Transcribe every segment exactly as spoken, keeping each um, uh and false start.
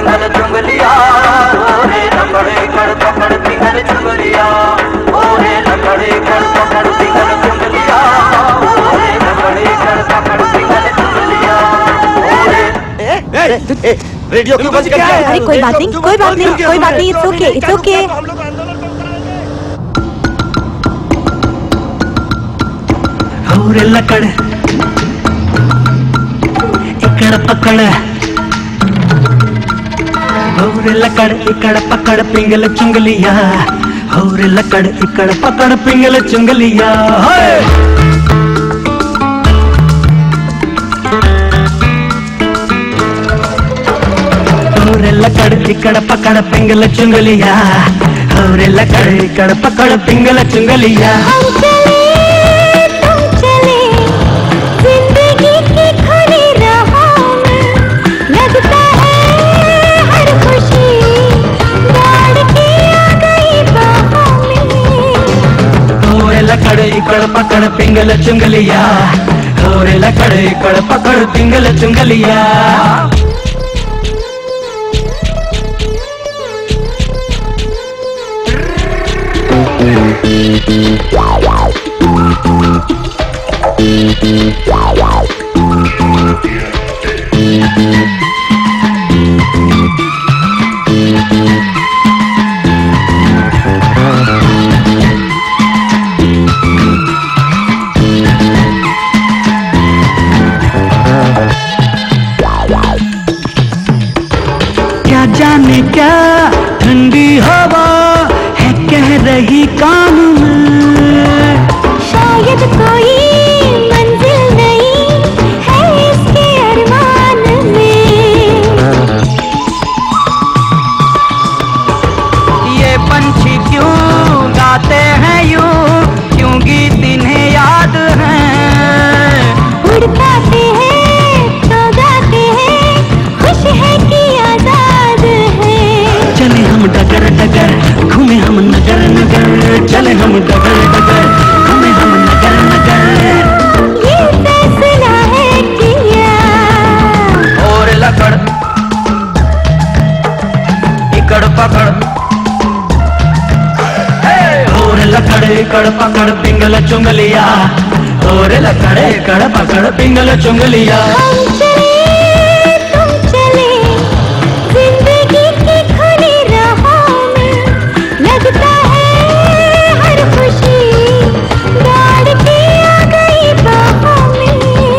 पिंगल चुंगलिया, ओरे लकड़े कड़ पकड़ पिंगल चुंगलिया, ओरे लकड़े कड़ पकड़ पिंगल चुंगलिया, ओरे लकड़े कड़ पकड़ पिंगल चुंगलिया, ओरे। रेडियो क्यों बज गया? अरे कोई बात नहीं, कोई बात नहीं, कोई बात नहीं, इट्स ओके, इट्स ओके। ओरे लकड़ इकड़ पकड़, ओरे लकड़ इकड़ पकड़ पिंगल चुंगलिया, ओरे लकड़ इकड़ पकड़ पिंगल चुंगलिया। ओरे लकड़ इकड़ पकड़ पिंगल चुंगलिया, ओरे लकड़ इकड़ पकड़ पिंगल चुंगलिया। लकड़ इकड़ पकड़ पिंगल चुंगलिया, ओरे लकड़ इकड़ पकड़ पिंगल चुंगलिया। क्या जाने क्या ठंडी हवा है कह रही कान में, शायद कोई मंजिल नहीं है इसके अरमान में। ये पंछी क्यों गाते हैं यूं, क्यों गीत इन्हें याद हैं। उड़ पाते हैं तो गाते हैं, खुश है कि आजाद है। चले हम डगर डगर घूमे हम नगर नगर, चले हम डगर डगर घूमे हम नगर नगर। ये फैसला है किया। और लकड़ इकड़ पकड़, और लकड़ इकड़ पकड़ पिंगल चुंगलिया, और लकड़ इकड़ पकड़ पिंगल चुंगलिया। हम चले तुम चले जिंदगी की खुली राहों में, लगता है हर खुशी दौड़ के आ गई बाहों में।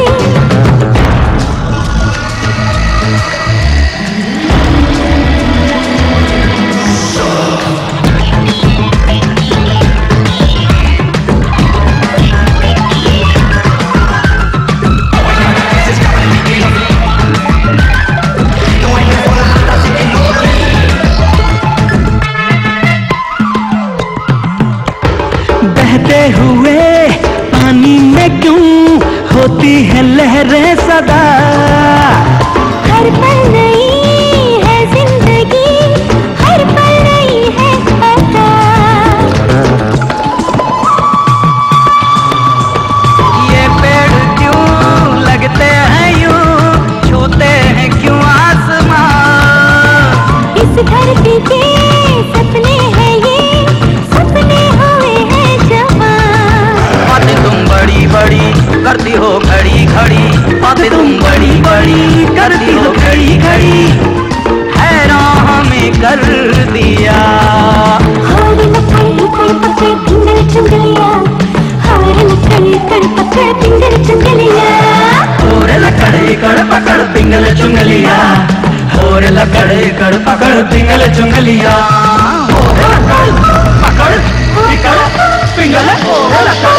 बहते हुए पानी में क्यों होती है लहरें सदा, हर पल नई है जिंदगी, हर पल नई है अता। ये पेड़ क्यों लगते हैं यूं, छूते हैं क्यों आसमां। इस धरती के सपने हैं ये, सपने हुए हैं जवां। बातें तुम बड़ी बड़ी करती हो घड़ी घड़ी, बातें तुम बड़ी बड़ी करती हो घड़ी घड़ी, हैरान हमें कर दिया। हार लकड़ इकड़ पकड़ पिंगल चुंगलिया, हार लकड़ इकड़ पकड़ पिंगल चुंगलिया। और लकड़ इकड़ पकड़ पिंगल चुंगलिया, और लकड़ इकड़ पकड़ पिंगल चुंगलिया। और लकड़ पकड़ इकड़ पिंगल, और लकड़